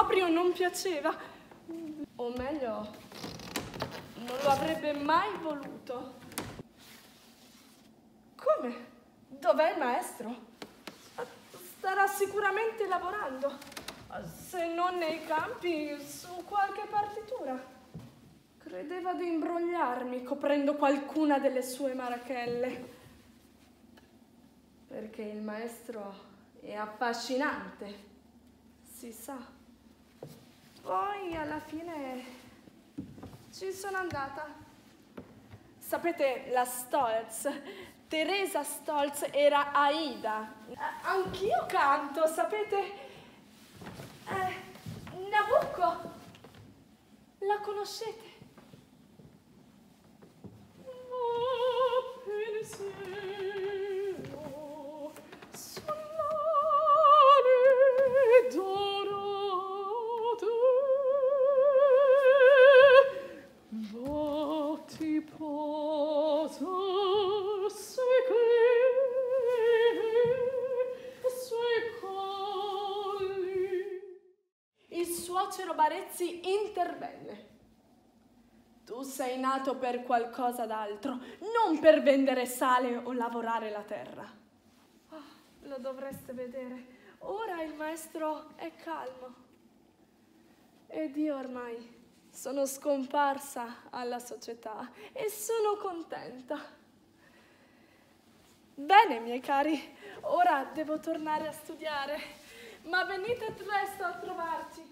proprio non piaceva. O meglio, non lo avrebbe mai voluto. Come? Dov'è il maestro? Starà sicuramente lavorando, se non nei campi, su qualche partitura. Credeva di imbrogliarmi coprendo qualcuna delle sue marachelle. Perché il maestro è affascinante, si sa. Poi alla fine ci sono andata. Sapete, la Stolz, Teresa Stolz era Aida. Anch'io canto, sapete? Nabucco, la conoscete? Pensiero solare dorate, vatti posa sui colli. Il suocero Barezzi intervenne. Tu sei nato per qualcosa d'altro, non per vendere sale o lavorare la terra. Oh, lo dovreste vedere. Ora il maestro è calmo. Ed io ormai sono scomparsa alla società e sono contenta. Bene, miei cari, ora devo tornare a studiare, ma venite presto a trovarci.